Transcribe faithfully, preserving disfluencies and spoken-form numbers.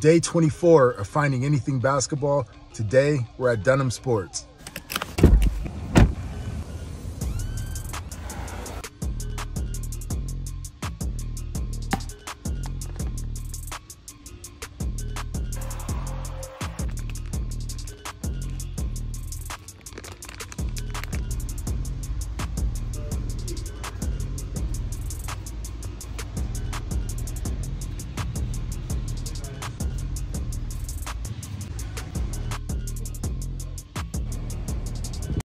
day twenty-four of Finding Anything Basketball. Today, we're at Dunham Sports.